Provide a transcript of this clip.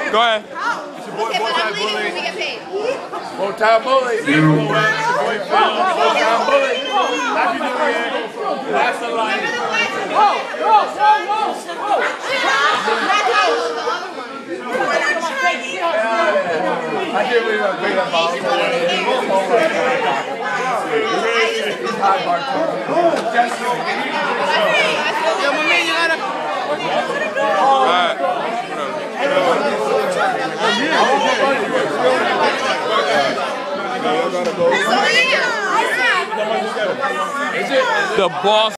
Go ahead. It's your boy, BowTieBully. BowTieBully. It's your boy Phil. BowTieBully. Happy New Year. That's the life. I can't believe I'm big up all The boss.